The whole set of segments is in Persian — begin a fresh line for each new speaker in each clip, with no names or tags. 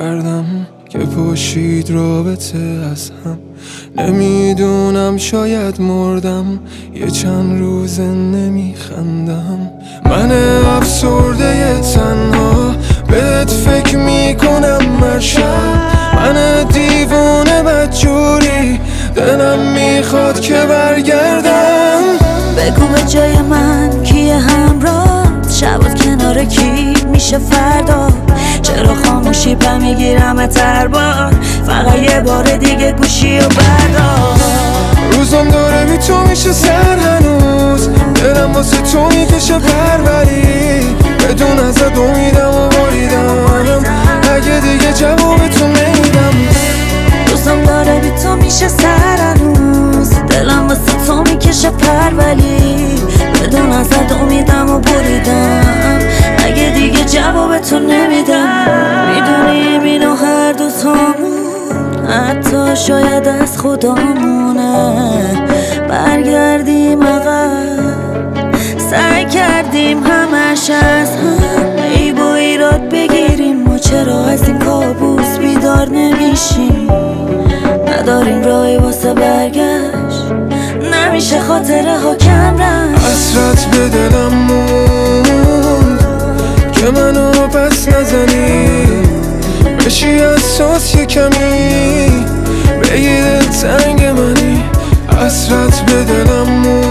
کردم که پاشید رابطه از هم. نمیدونم شاید مردم، یه چند روزه نمیخندم. من افسرده تنها بهت فکر میکنم هر شب. من دیوونه بدجوری دلم میخواد که برگردم.
بگو به جای من کیه همراه، شبات کنار کی میشه فردا. چرا خاموشی پا میگیرم تربار، فقط یه بار دیگه گوشی و بردار.
روزم داره بی تو میشه سر هنوز، دلم واسه تو میکشه پروری. بدون ازت امیدم و بریدم، اگه دیگه جواب تو نمیدم.
روزم داره بی تو میشه سر هنوز، دلم واسه تو میکشه پروری. بدون ازت امیدم و بریدم، اگه دیگه جواب تو نمیدم. میدونیم اینو هر دو تامون، حتی شاید از خدامونه. برگردیم عقب، سعی کردیم همش از هم عیب و ایراد بگیریم. ما چرا از این کابوس بیدار نمیشیم؟ نداریم راهی واسه برگشت، نمیشه خاطره ها کم رفت.
حسرت به دلم موند که منو پس نزنی، بشی اساس یه کمی بگی تنگ منی. حسرت به دلم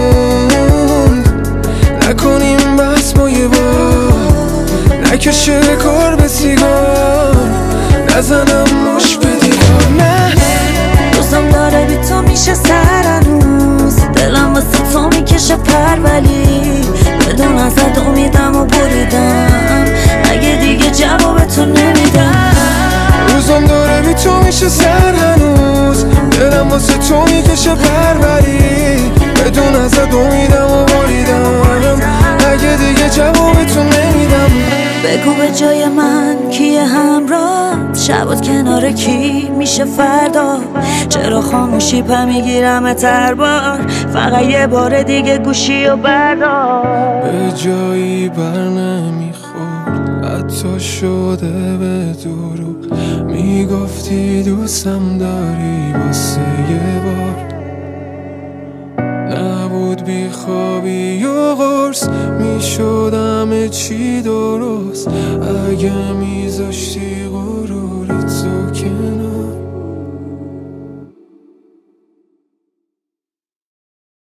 موند نکنیم بس ما یه بار، نکشه کار به سیگار، نزنم مش به دیوار. نه
روزم داره بی تو میشه سر هنوز، دلم واسه تو میکشه پرولی. بدون ازت امیدم و بریدم، اگه دیگه جواب تو نمیدم.
روزم داره بی تو میشه سر هنوز، دلم واسه تو میکشه پروری. بدون ازت امیدم و بریدم، اگه دیگه جواب تو نمیدم.
بگو به جای من کیه همراه، شبات کنار کی میشه فردا. چرا خاموشی پا میگیرم تربار، فقط یه بار دیگه گوشی و بردار.
به جایی بر نمیخورد، حتی شده به دروغ. میگفتی دوستم داری واسه یه بار، نبود بی خوابی و قرص، میشد همه چی درست اگه میذاشتی